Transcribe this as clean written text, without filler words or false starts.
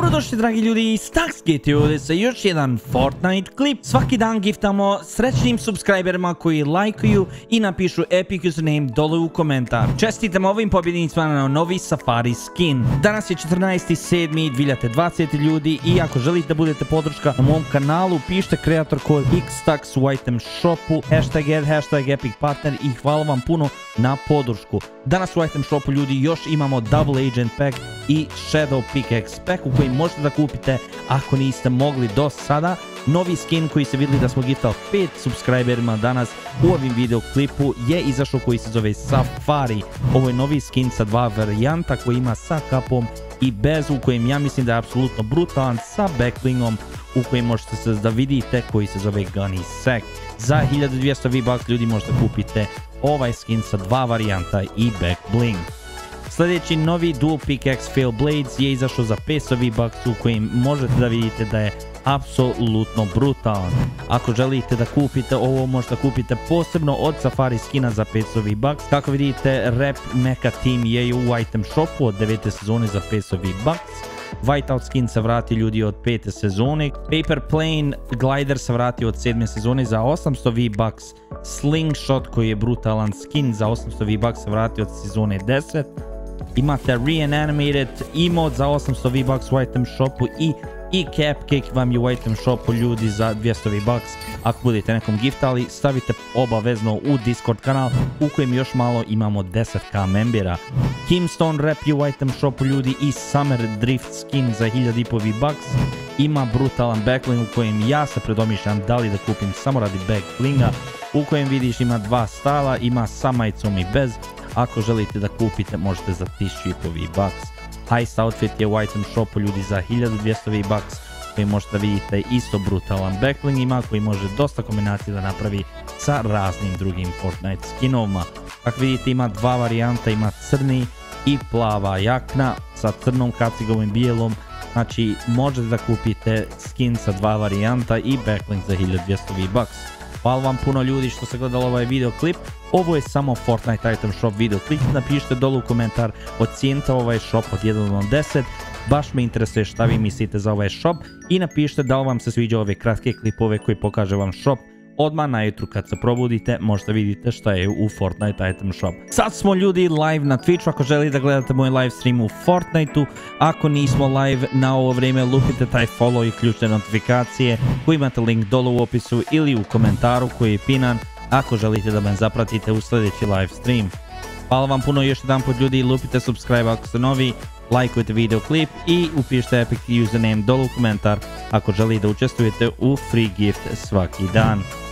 Dobrodošli dragi ljudi, Stax ovdje sa još jedan Fortnite klip. Svaki dan giftamo srećnim subscriberima koji lajkuju i napišu epic username dole u komentar. Čestitamo ovim pobjednicima na novi Safari skin. Danas je 14.7.2020 ljudi i ako želite da budete podrška na mom kanalu, pišite kreator kod XTAX u item shopu, hashtag epic partner i hvala vam puno na podršku. Danas u item shopu ljudi još imamo Double Agent Pack i Shadow Pickaxe Pack u koji možete da kupite ako niste mogli do sada. Novi skin koji se vidjeli da smo giftali 5 subscriberima danas u ovim videoklipu je izašao koji se zove Safari. Ovo je novi skin sa dva varijanta koji ima sa kapom i bez, u kojem ja mislim da je apsolutno brutalan, sa backlingom u kojem možete se da vidite koji se zove Gunny Sack. Za 1200 V-Bucks ljudi možete kupite ovaj skin sa dva varijanta i back bling. Sljedeći novi Dual Pickaxe Fail Blades je izašao za 500 V-Bucks u kojim možete da vidite da je apsolutno brutalan. Ako želite da kupite ovo, možete kupite posebno od Safari skina za 500 V-Bucks. Kako vidite, Rap Mecha Team je u item shopu od 9. sezone za 500 V-Bucks. Whiteout skin se vrati ljudi od 5. sezone. Paper Plane Glider se vrati od 7. sezone za 800 V-Bucks. Slingshot koji je brutalan skin za 800 V-Bucks se vrati od sezone 10. Imate Reanimated emote za 800 V-Bucks u item shopu i Cupcake vam je u item shopu ljudi za 200 V-Bucks. Ako budete nekom giftali, stavite obavezno u Discord kanal u kojem još malo imamo 10k membera. Kimstone Rap je u item shopu ljudi i Summer Drift skin za 1000 V-Bucks. Ima brutalan backling u kojem ja se predomišljam da li da kupim samo radi backlinga, u kojem vidiš ima dva stala, ima sa majicom i bez. Ako želite da kupite, možete za 1000 V-Bucks. Heist outfit je u item shopu ljudi za 1200 V-Bucks, koji možete da vidite isto brutalan backling ima, koji može dosta kombinacija da napravi sa raznim drugim Fortnite skinovima. Kako vidite, ima dva varijanta, ima crni i plava jakna sa crnom kacigom i bijelom. Znači možete da kupite skin sa dva varijanta i backling za 1200 V-Bucks. Hvala vam puno ljudi što ste gledali ovaj videoklip. Ovo je samo Fortnite item shop videoklip. Napišite dole u komentar, ocijenite ovaj shop od 1 do 10. Baš me interesuje šta vi mislite za ovaj shop. I napišite da li vam se sviđa ove kratke klipove koji pokaže vam shop. Odmah na jutru kad se probudite možete vidite šta je u Fortnite item shop. Sad smo ljudi live na Twitchu ako želite da gledate moj live stream u Fortniteu. Ako nismo live na ovo vrijeme, lupite taj follow i ključne notifikacije koji imate link dole u opisu ili u komentaru koji je pinan ako želite da me zapratite u sljedeći live stream. Hvala vam puno još jedan put ljudi, lupite subscribe ako ste novi, lajkujte videoklip i upišite epic username dole u komentar ako želite da učestvujete u free gift svaki dan.